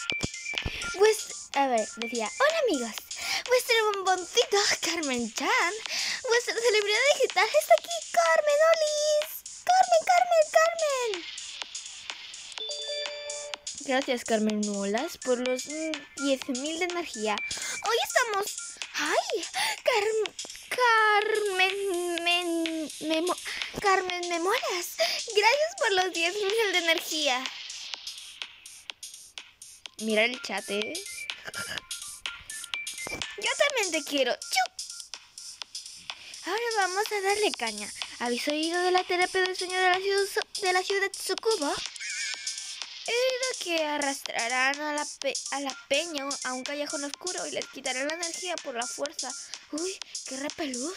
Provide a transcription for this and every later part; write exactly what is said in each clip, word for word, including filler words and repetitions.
Pues, a ver, decía, hola amigos, vuestro bomboncito Carmen Chan, vuestra celebridad digital está aquí, Carmen Olis. Carmen, Carmen, Carmen. Gracias, Carmen Molas, por los mm, diez mil de energía. Hoy estamos... ¡Ay! Carmen... Carmen... Men, Memo, Carmen Memoras. Gracias por los diez mil de energía. Mira el chat, ¿eh? Yo también te quiero. ¡Chup! Ahora vamos a darle caña. ¿Habéis oído de la terapia del sueño de la ciudad, de la ciudad Tsukuba? He oído que arrastrarán a la, pe a la peña a un callejón oscuro y les quitarán la energía por la fuerza. Uy, qué repelús.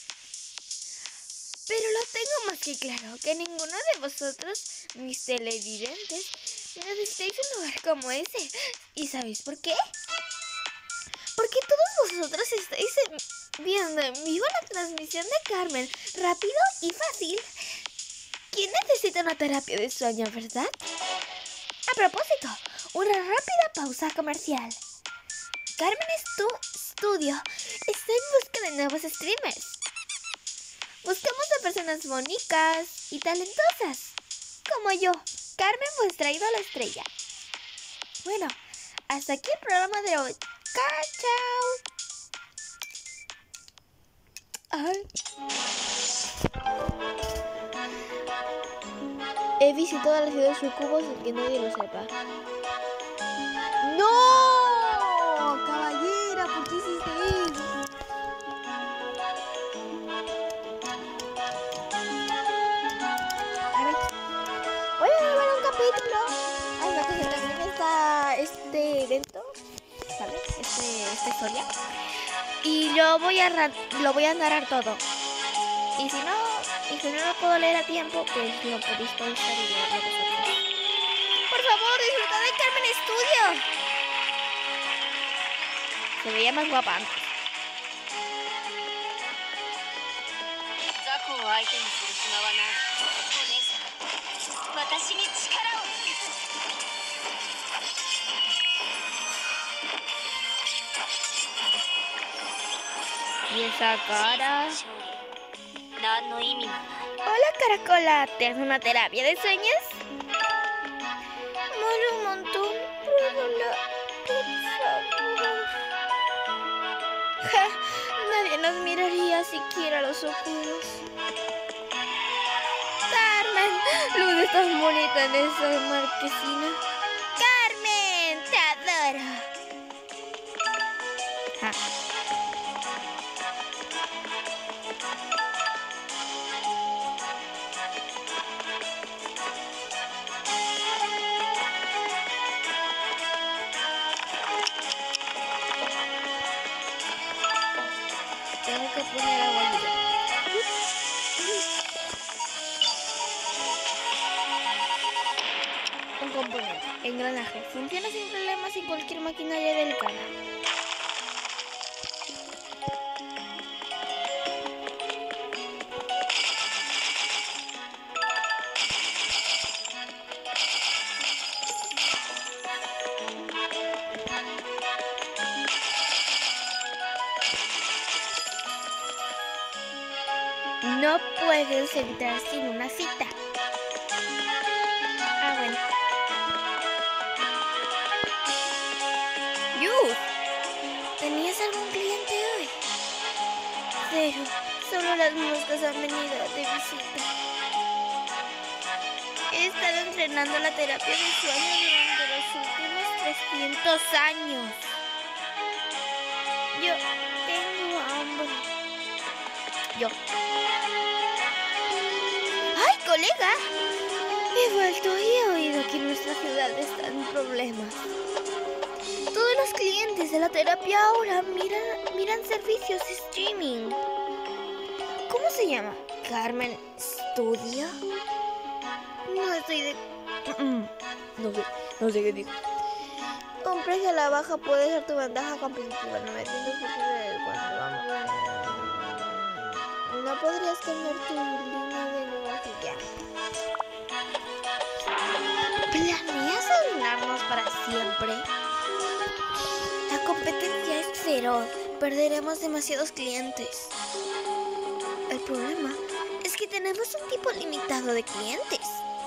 Pero lo tengo más que claro, que ninguno de vosotros, mis televidentes, necesitáis un lugar como ese. ¿Y sabéis por qué? Porque todos vosotros estáis viendo en vivo la transmisión de Carmen, rápido y fácil. ¿Quién necesita una terapia de sueño, verdad? A propósito, una rápida pausa comercial. Carmen Stu Studio está en busca de nuevos streamers. Buscamos a personas bonitas y talentosas, como yo, Carmen, vuestra ídola estrella. Bueno, hasta aquí el programa de hoy. ¡Chao! Ay. He visitado la ciudad de Tsukuba sin que nadie lo sepa. ¡No! Caballera, ¿por qué hiciste eso? Ahora voy a grabar un capítulo. Ay, no, que también está este evento, ¿sabes? Este, esta historia. Y yo voy a lo voy a narrar todo. Y si no, y si no lo puedo leer a tiempo, pues lo podéis pausar y leerlo vosotros. Por favor, disfruta de Carmen Studio. Se veía más guapa antes. Y esa cara... Hola, Caracola, ¿te haces una terapia de sueños? Mola un montón, pruébala, por favor. Ja, nadie nos miraría siquiera a los ojos. Carmen, luces tan bonita en esa marquesina. Carmen, te adoro. Ja. Tengo que poner agua. Un componente, engranaje, funciona sin problemas en cualquier maquinaria delicada. No puedes entrar sin una cita. Ah, bueno. Yu, ¿tenías algún cliente hoy? Cero. Solo las moscas han venido de visita. He estado entrenando la terapia de sueño durante los últimos trescientos años. Yo tengo hambre. Yo. ¡Ay, colega! He vuelto y he oído que nuestra ciudad está en problemas. Todos los clientes de la terapia ahora miran, miran servicios de streaming. ¿Cómo se llama? ¿Carmen Studio? No estoy de... No sé, no sé qué digo. Un precio a la baja puede ser tu ventaja competitiva. novecientos pesos cuando vamos a... ¿No podrías cambiar tu línea de negocio ya? ¿Planeas arruinarnos para siempre? La competencia es feroz. Perderemos demasiados clientes. El problema es que tenemos un tipo limitado de clientes.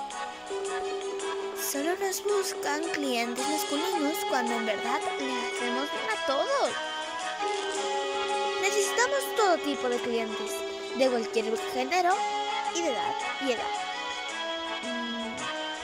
Solo nos buscan clientes masculinos cuando en verdad le hacemos bien a todos. Necesitamos todo tipo de clientes, de cualquier género y de edad y edad. Mm.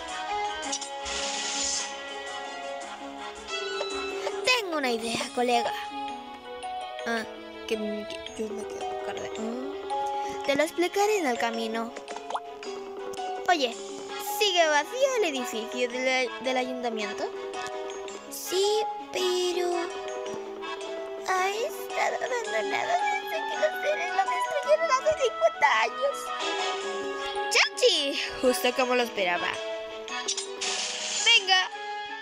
Tengo una idea, colega. Ah, que, que yo me quedo con cara de... Oh. Te lo explicaré en el camino. Oye, ¿sigue vacío el edificio del, del ayuntamiento? Sí, pero... ha estado abandonado desde que los seres lo destruyeron hace cincuenta años. ¡Chachi! Justo como lo esperaba. ¡Venga!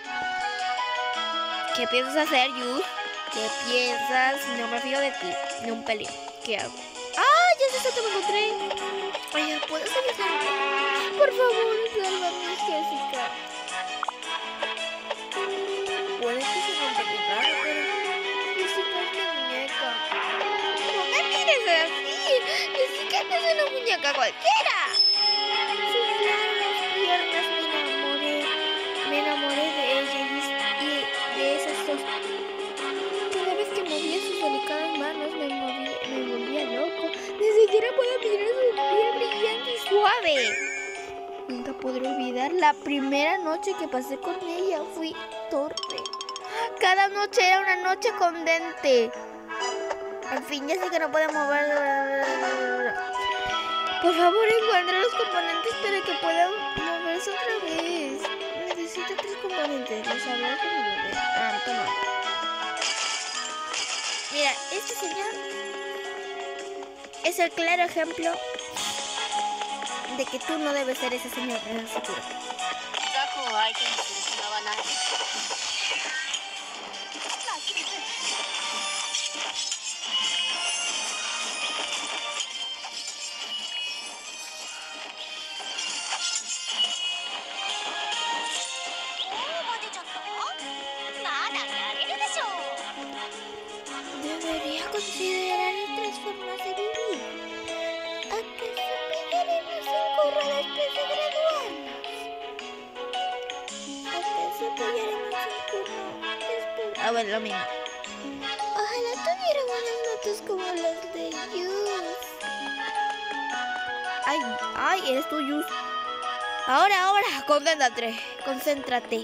¿Qué piensas hacer, Yu? ¿Qué piensas? No me fío de ti, ni un pelín. ¿Qué hago? ¡Ah! Ya sé que me encontré. Oye, ¿puedes ayudarme? Por favor, sálvame, Jessica. Puede que se me encontrara, pero Jessica es mi muñeca. ¿Por qué quieres así? Jessica no es una muñeca cualquiera. Sus largas piernas me enamoré. Me enamoré de ella y, y de esas dos. Cada vez que movía sus delicadas manos me, movía, me volvía loco. Ni siquiera puedo mirar su piel brillante y suave. Nunca podré olvidar la primera noche que pasé con ella. Fui torpe. Cada noche era una noche con Dente. En fin, ya sé que no puedo mover. Por favor, encuentra los componentes para que puedan moverse otra vez. Necesito tres componentes. Los sabrás cómo mover. Ah, toma. Mira, este señor es el claro ejemplo de que tú no debes ser ese señor en el futuro. Debería considerar otras formas de vivir. ¿Acaso pillaremos en curro después de graduarnos? ¿Acaso pillaremos en curro después? Ah, bueno, lo mismo. Ojalá tuviera buenas notas como las de Yus. Ay, ay, eres tú, Yus. Ahora, ahora, concéntrate, concéntrate.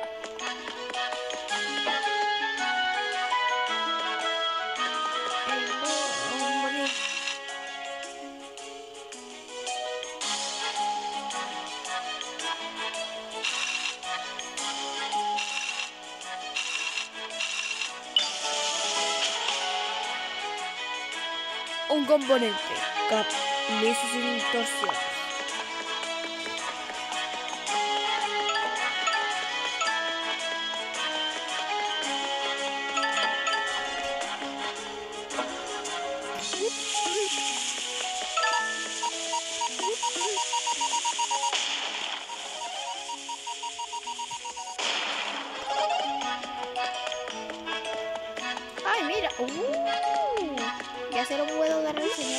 Un componente, cap, lisos sin torsiones. Ay, mira. Uh, ya se lo puedo dar al señor.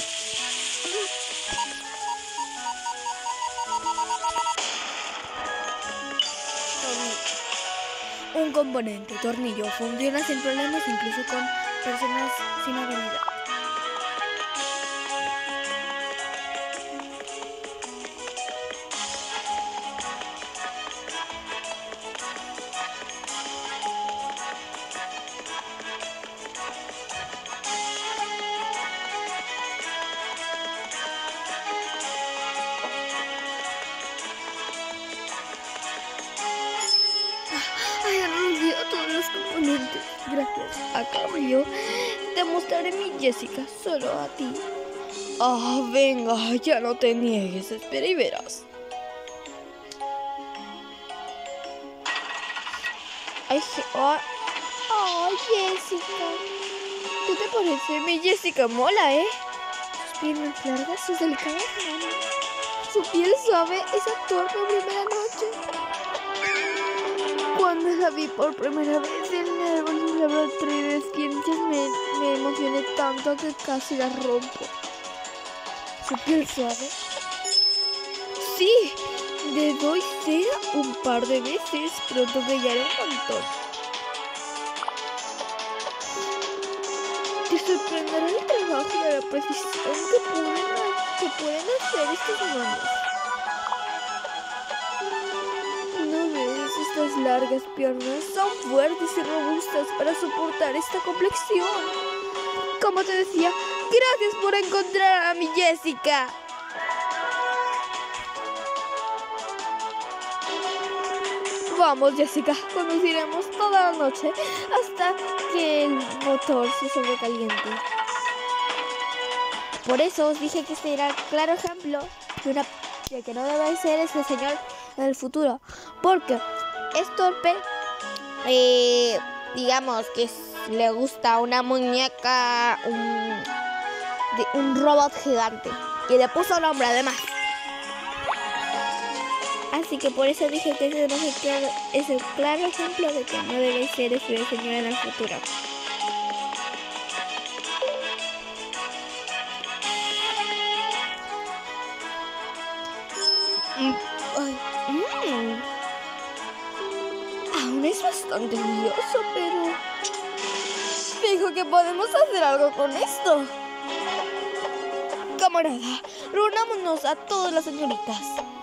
Un componente, tornillo, funciona sin problemas incluso con personas sin habilidad. Ay, reunido todos los componentes. Gracias. A cambio, te mostraré mi Jessica solo a ti. Ah, venga, ya no te niegues. Espera y verás. Ay, oh, oh, Jessica. ¿Qué te parece? Mi Jessica mola, ¿eh? Sus piernas largas, sus delicadas manos, su piel suave, esa torpe primera noche. Cuando la vi por primera vez en el árbol de laboratorio de ciencias me, me emocioné tanto que casi la rompo. ¿Su piel suave? Sí, debo ser un par de veces, pronto brillaré un montón. Te sorprenderá el trabajo de la precisión que pueden, que pueden hacer estos manos. ¿No ves? Estas largas piernas son fuertes y robustas para soportar esta complexión. Como te decía, gracias por encontrar a mi Jessica. Vamos, Jessica, conduciremos toda la noche hasta que el motor se sobrecaliente. Por eso os dije que este era el claro ejemplo de, una, de que no debe ser este señor en el futuro. Porque es torpe, eh, digamos que es, le gusta una muñeca, un, de, un robot gigante. Y le puso nombre además. Así que por eso dije que ese no es el claro, es el claro ejemplo de que no debe ser ese señor en el futuro. Mm. Ay, mm. Aún es bastante lioso, pero fijo que podemos hacer algo con esto. Camarada, reunámonos a todas las señoritas.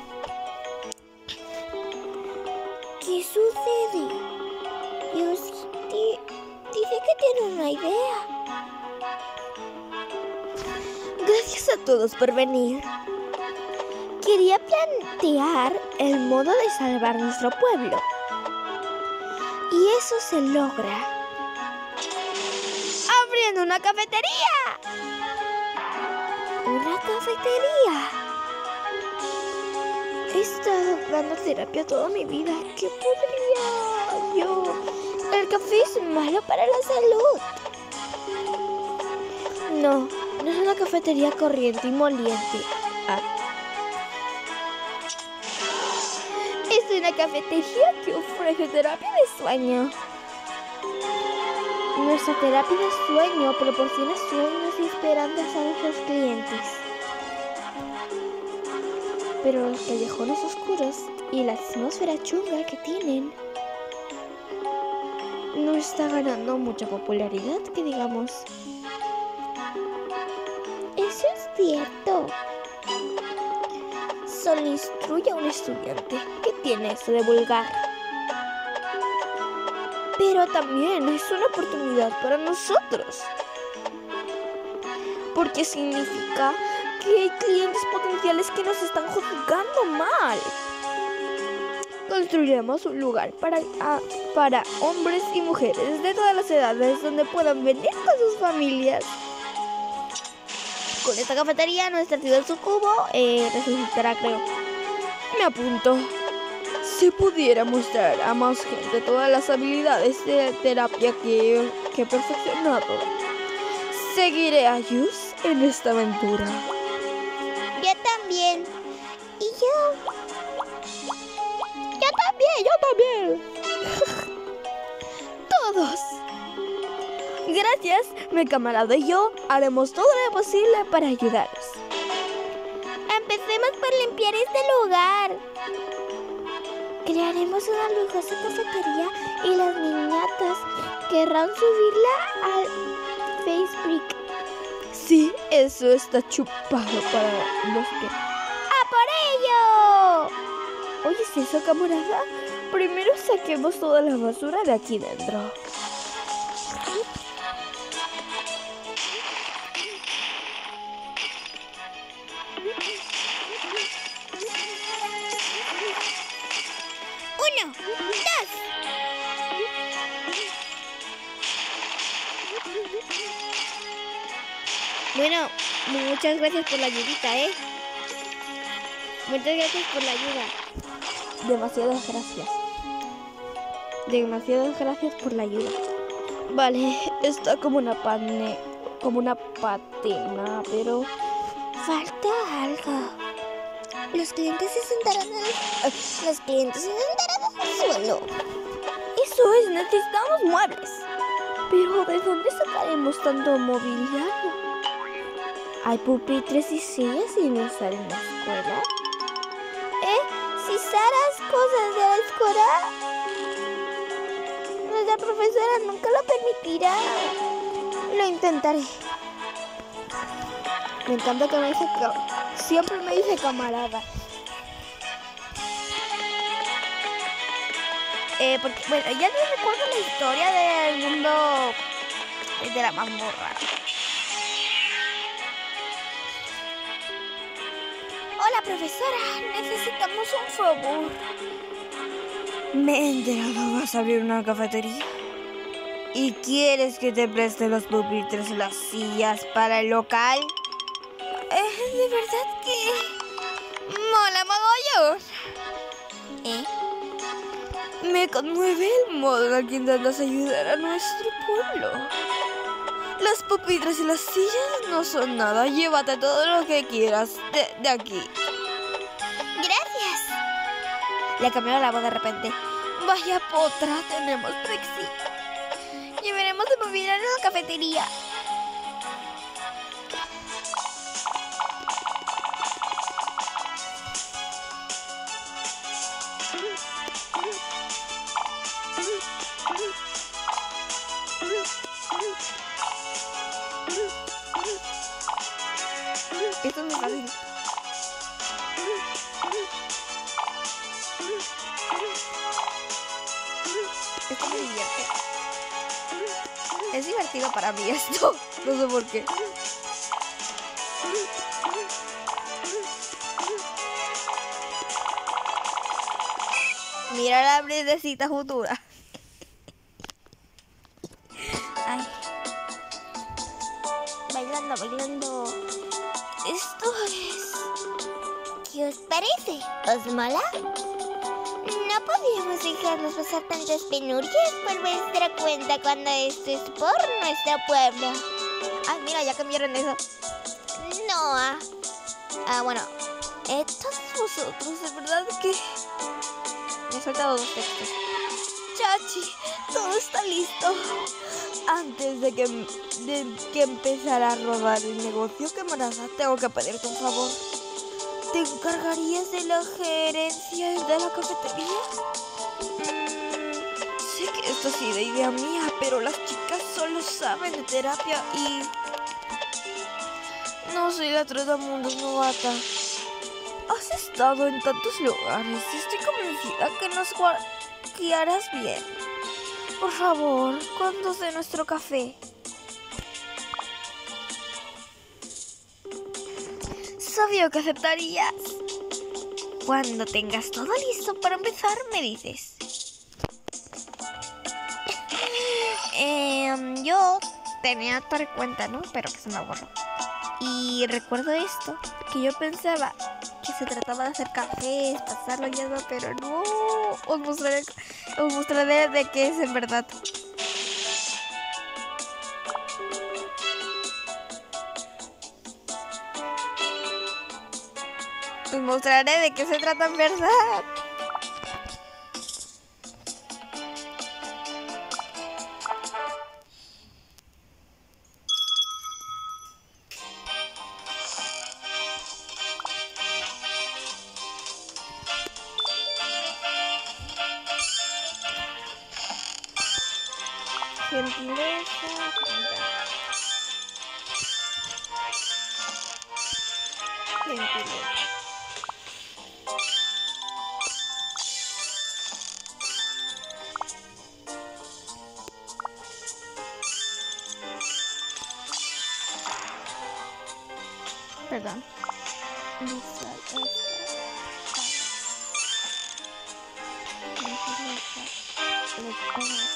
¿Qué sucede? Dios dice que tiene una idea. Gracias a todos por venir. Quería plantear el modo de salvar nuestro pueblo. Y eso se logra abriendo una cafetería. ¿Una cafetería? He estado dando terapia toda mi vida. ¿Qué podría yo? El café es malo para la salud. No, no es una cafetería corriente y moliente. Ah. Es una cafetería que ofrece terapia de sueño. Nuestra terapia de sueño proporciona sueños y esperanzas a nuestros clientes. Pero los callejones oscuros y la atmósfera chunga que tienen no está ganando mucha popularidad, que digamos. Eso es cierto. Solo instruye a un estudiante. ¿Qué tiene eso de vulgar? Pero también es una oportunidad para nosotros. Porque significa que hay clientes potenciales que nos están juzgando mal. Construiremos un lugar para, a, para hombres y mujeres de todas las edades donde puedan venir con sus familias. Con esta cafetería nuestra ciudad sucubo eh, resucitará, creo. Me apunto. Si pudiera mostrar a más gente todas las habilidades de terapia que, que he perfeccionado, seguiré a Yus en esta aventura. Yo también. Y yo. Yo también, yo también. Todos. Gracias, mi camarada y yo haremos todo lo posible para ayudaros. Empecemos por limpiar este lugar. Crearemos una lujosa cafetería y las niñatas querrán subirla al Facebook. Sí, eso está chupado para los que... ¡A por ello! ¿Oyes eso, camarada? Primero saquemos toda la basura de aquí dentro. Uno, dos. Bueno, muchas gracias por la ayudita, ¿eh? Muchas gracias por la ayuda. Demasiadas gracias. Demasiadas gracias por la ayuda. Vale, está como una pane, como una patena, pero falta algo. Los clientes se sentarán en el, los clientes se sentarán en el suelo. necesitamos muebles. Pero ¿de dónde sacaremos tanto mobiliario? ¿Hay pupitres y sillas sin usar en la escuela? ¿Eh? Si Saras cosas de la escuela, nuestra profesora nunca lo permitirá. Lo intentaré. Me encanta que me dice que siempre me dice camarada. Eh, porque, bueno, ya no recuerdo la historia del mundo de la mazmorra. Hola, profesora, necesitamos un favor. Me he enterado, vas a abrir una cafetería. ¿Y quieres que te preste los pupitres y las sillas para el local? Eh, de verdad que mola mogollón. ¿Eh? Me conmueve el modo en el que intentas ayudar a nuestro pueblo. Las pupitres y las sillas no son nada. Llévate todo lo que quieras de, de aquí. Gracias. Le cambió la voz de repente. Vaya potra, tenemos Brexit. Llevaremos de movilidad a la cafetería. Esto es muy fácil. Esto me divierte. Es divertido para mí esto. No sé por qué. Mira la brindecita futura. Ay. Bailando, bailando. Esto es... ¿Qué os parece? ¿Os mola? No podíamos dejarnos pasar tantas penurias por vuestra cuenta cuando esto es por nuestro pueblo. Ay, mira, ya cambiaron eso. No. Ah, ah bueno. Eh, todos vosotros, de verdad que... Me he soltado dos textos. Chachi, todo está listo. Antes de que, de que empezara a rodar el negocio, camarada, tengo que pedirte un favor. ¿Te encargarías de la gerencia de la cafetería? Mm, sé que esto sí de idea mía, pero las chicas solo saben de terapia y... No soy la trotamundos novata. Has estado en tantos lugares y estoy convencida que nos guiarás bien. Por favor, ¿cuántos de nuestro café? Sabía que aceptarías. Cuando tengas todo listo para empezar, me dices. eh, yo tenía otra cuenta, ¿no? Pero que se me borró. Y recuerdo esto, que yo pensaba que se trataba de hacer cafés, pasarlo y eso, pero no. Os mostraré, os mostraré de qué es en verdad. Os mostraré de qué se trata en verdad. Gentileza. Gentileza. Perdón. Visual esta. Gentileza. Lectora.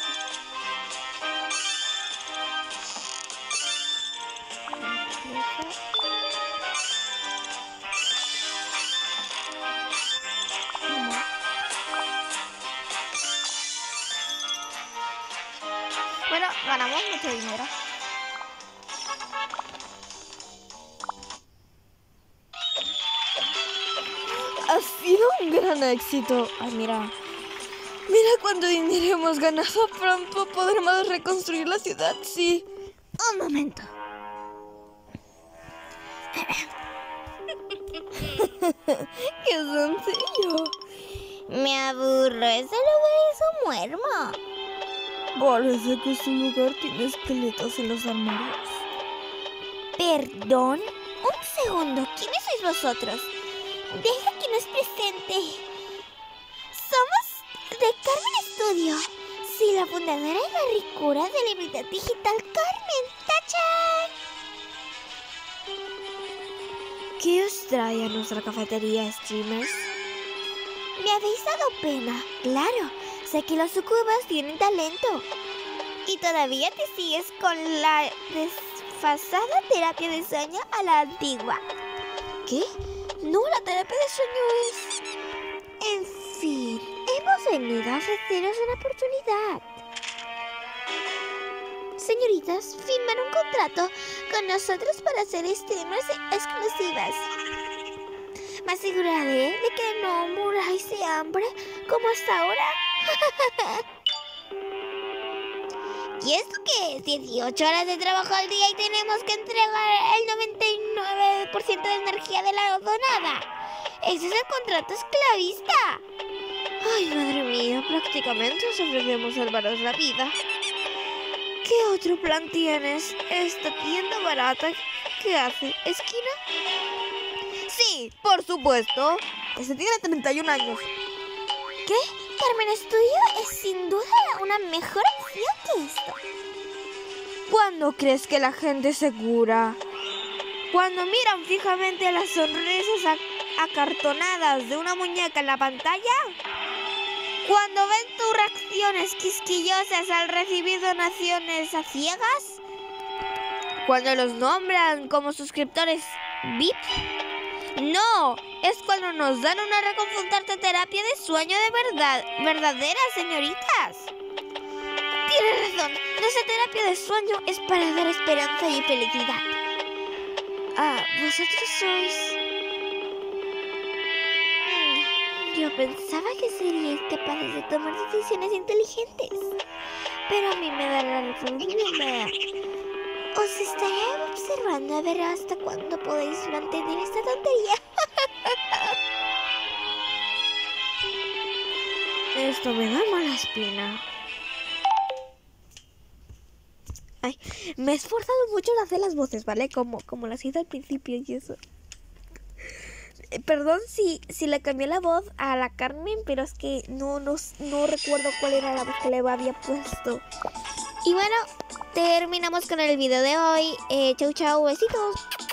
Bueno, ganamos mucho dinero. Ha sido un gran éxito. Ay, mira. Mira cuánto dinero hemos ganado. Pronto podremos reconstruir la ciudad, sí. Un momento. ¡Qué sencillo! Me aburro, ese lugar es un muermo. Parece que este lugar tiene esqueletos en los armarios. ¿Perdón? Un segundo, ¿quiénes sois vosotros? Deja que nos presente. Somos de Carmen Studio. Sí, la fundadora y la ricura de celebridad digital Carmen. ¡Tachán! ¿Qué os trae a nuestra cafetería, streamers? Me habéis dado pena. Claro, sé que los sucubas tienen talento. Y todavía te sigues con la desfasada terapia de sueño a la antigua. ¿Qué? No, la terapia de sueño es... En fin, hemos venido a ofreceros una oportunidad. Señoritas, firman un contrato con nosotros para ser streamers exclusivas. Me aseguraré de que no muráis de hambre como hasta ahora. ¿Y esto qué es? dieciocho horas de trabajo al día y tenemos que entregar el noventa y nueve por ciento de energía de la donada. Ese es el contrato esclavista. Ay, madre mía, prácticamente os ofrecemos salvaros la vida. ¿Qué otro plan tienes? ¿Esta tienda barata qué hace? ¿Esquina? Sí, por supuesto. Este tiene treinta y un años. ¿Qué? Carmen Studio es sin duda una mejor opción que esto. ¿Cuándo crees que la gente se cura? Cuando miran fijamente las sonrisas acartonadas de una muñeca en la pantalla. Cuando ven tus reacciones quisquillosas al recibir donaciones a ciegas. Cuando los nombran como suscriptores V I P. No, es cuando nos dan una reconfortante terapia de sueño de verdad, verdadera, señoritas. Tienes razón, nuestra terapia de sueño es para dar esperanza y felicidad. Ah, vosotros sois... Mm, yo pensaba que seríais capaces de tomar decisiones inteligentes, pero a mí me da la razón. Os estaré observando a ver hasta cuándo podéis mantener esta tontería. Esto me da mala espina. Ay, me he esforzado mucho en hacer las voces, ¿vale? Como, como las hice al principio y eso. Eh, perdón si, si le cambié la voz a la Carmen, pero es que no, no, no recuerdo cuál era la voz que le había puesto. Y bueno, terminamos con el video de hoy. Eh, chau, chau, besitos.